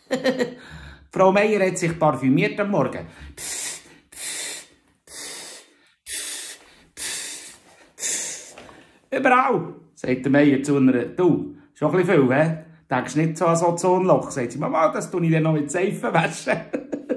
Frau Meier hat sich parfümiert am Morgen. Überall, sagt der Meier zu einer, du, schon ein bisschen viel, hä? Denkst nicht so an so Ozonloch? Sagt sie, Mama, das tue ich dann noch mit Seife waschen.